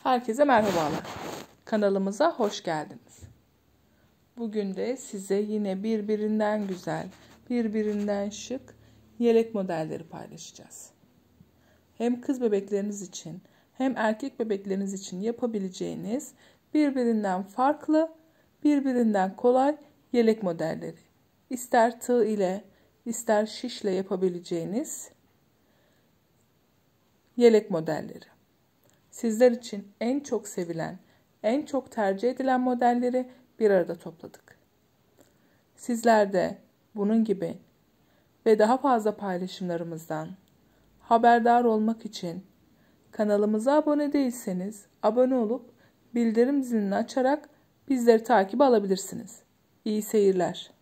Herkese merhabalar. Kanalımıza hoş geldiniz. Bugün de size yine birbirinden güzel, birbirinden şık yelek modelleri paylaşacağız. Hem kız bebekleriniz için hem erkek bebekleriniz için yapabileceğiniz birbirinden farklı, birbirinden kolay yelek modelleri. İster tığ ile, ister şişle yapabileceğiniz yelek modelleri. Sizler için en çok sevilen, en çok tercih edilen modelleri bir arada topladık. Sizler de bunun gibi ve daha fazla paylaşımlarımızdan haberdar olmak için kanalımıza abone değilseniz abone olup bildirim zilini açarak bizleri takip alabilirsiniz. İyi seyirler.